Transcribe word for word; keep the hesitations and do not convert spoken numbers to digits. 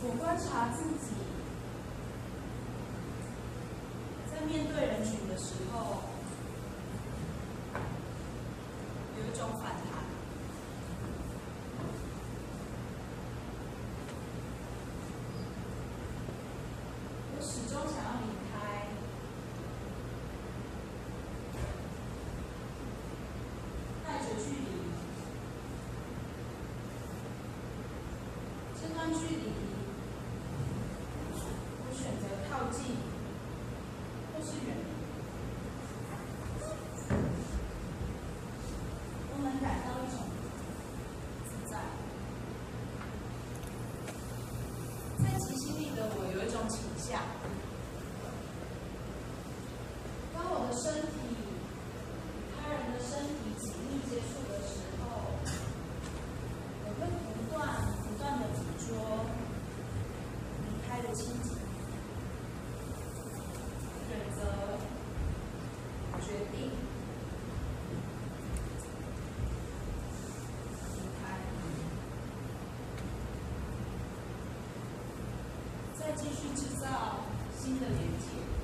我观察自己在面对人群的时候，有一种反弹。我始终想要离开，带着距离，这段距离。 我选择靠近，或是远离，都能感到一种自在。在即兴里的我有一种倾向，当我的身体与他人的身体紧密接触的时候，我会不断不断的捕捉离开的情景。 选择、决定离开，再继续制造新的连接。